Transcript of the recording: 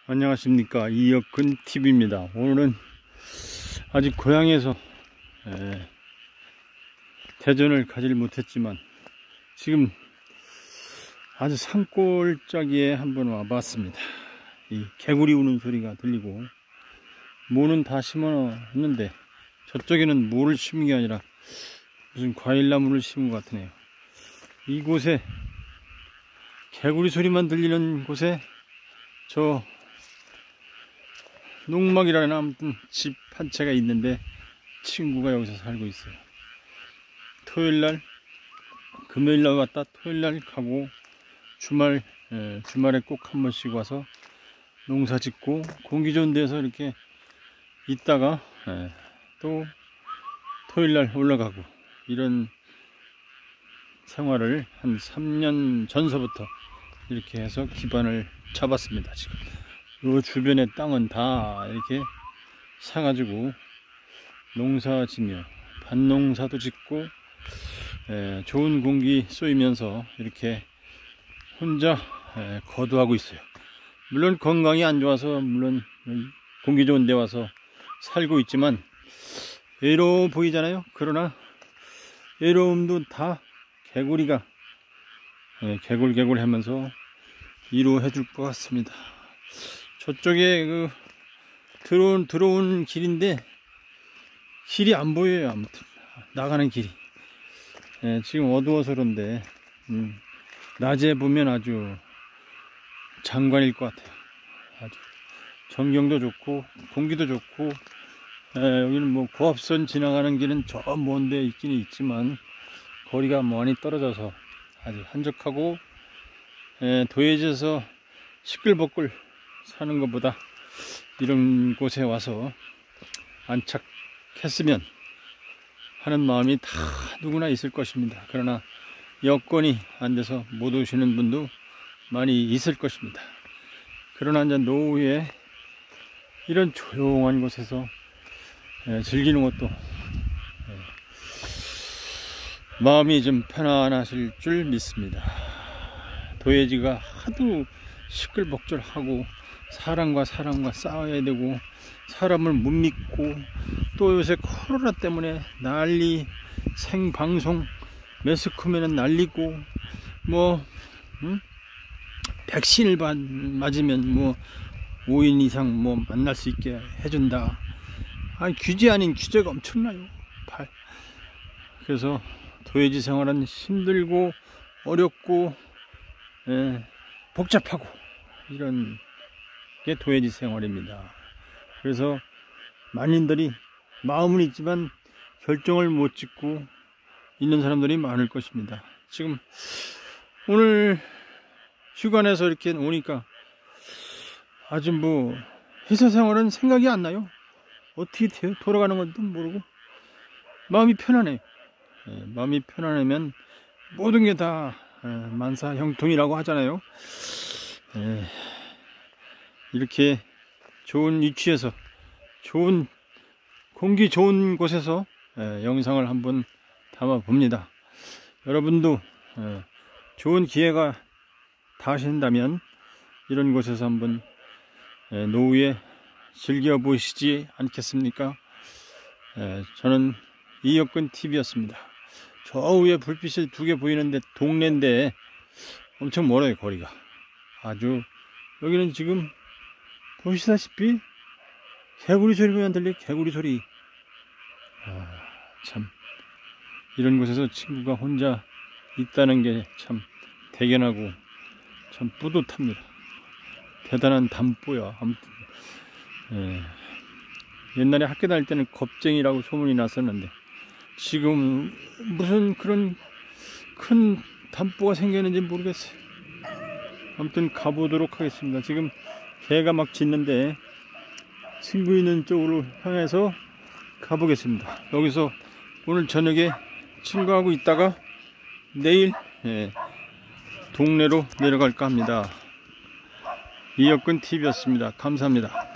안녕하십니까, 이혁근 TV입니다. 오늘은 아직 고향에서 대전을 가지를 못했지만 지금 아주 산골짜기에 한번 와봤습니다. 이 개구리 우는 소리가 들리고 모는 다 심어놨는데 저쪽에는 모를 심은 게 아니라 무슨 과일나무를 심은 것 같으네요. 이곳에 개구리 소리만 들리는 곳에 저 농막이라는 아무튼 집 한 채가 있는데 친구가 여기서 살고 있어요. 토요일날, 금요일날 왔다 토요일날 가고 주말에 꼭 한 번씩 와서 농사 짓고 공기 좋은 데서 이렇게 있다가 또 토요일날 올라가고 이런 생활을 한 3년 전서부터 이렇게 해서 기반을 잡았습니다. 지금 이 주변의 땅은 다 이렇게 사가지고 농사 지며 밭농사도 짓고 좋은 공기 쏘이면서 이렇게 혼자 거두하고 있어요. 물론 건강이 안 좋아서 물론 공기 좋은 데 와서 살고 있지만 외로워 보이잖아요. 그러나 외로움도 다 개구리가 개굴개굴 하면서 위로해 줄 것 같습니다. 저쪽에 들어온 길인데 길이 안 보여요. 아무튼 나가는 길이 지금 어두워서 그런데 낮에 보면 아주 장관일 것 같아요. 아주 전경도 좋고 공기도 좋고 여기는 뭐 고압선 지나가는 길은 저 먼데 있기는 있지만 거리가 많이 떨어져서 아주 한적하고 도해지에서 시끌벅글 사는 것보다 이런 곳에 와서 안착했으면 하는 마음이 다 누구나 있을 것입니다. 그러나 여건이 안 돼서 못 오시는 분도 많이 있을 것입니다. 그러나 이제 노후에 이런 조용한 곳에서 즐기는 것도 마음이 좀 편안하실 줄 믿습니다. 도해지가 하도 시끌벅적하고 사람과 싸워야 되고 사람을 못 믿고 또 요새 코로나 때문에 난리, 생방송 매스컴에는 난리고 뭐 백신을 맞으면 뭐 5인 이상 뭐 만날 수 있게 해준다. 아니 규제 아닌 규제가 엄청나요. 그래서 도해지 생활은 힘들고 어렵고 복잡하고 이런 게 도해지 생활입니다. 그래서 많은들이 마음은 있지만 결정을 못 짓고 있는 사람들이 많을 것입니다. 지금 오늘 휴가 내서 이렇게 오니까 아주 뭐 회사 생활은 생각이 안 나요. 어떻게 돌아가는 것도 모르고 마음이 편안해요. 마음이 편안하면 모든 게 다 만사형통이라고 하잖아요. 이렇게 좋은 위치에서 좋은 공기 좋은 곳에서 영상을 한번 담아 봅니다. 여러분도 좋은 기회가 닿으신다면 이런 곳에서 한번 노후에 즐겨 보시지 않겠습니까? 저는 이혁근 TV였습니다. 저 위에 불빛이 2개 보이는데 동네인데 엄청 멀어요. 거리가 아주 여기는 지금 보시다시피 개구리 소리만 들려. 개구리 소리. 참 이런 곳에서 친구가 혼자 있다는 게 참 대견하고 참 뿌듯합니다. 대단한 담보야. 아무튼 옛날에 학교 다닐 때는 겁쟁이라고 소문이 났었는데 지금 무슨 그런 큰 담보가 생겼는지 모르겠어요. 아무튼 가보도록 하겠습니다. 지금 개가 막 짖는데 친구 있는 쪽으로 향해서 가보겠습니다. 여기서 오늘 저녁에 친구하고 있다가 내일 동네로 내려갈까 합니다. 이혁근 TV였습니다. 감사합니다.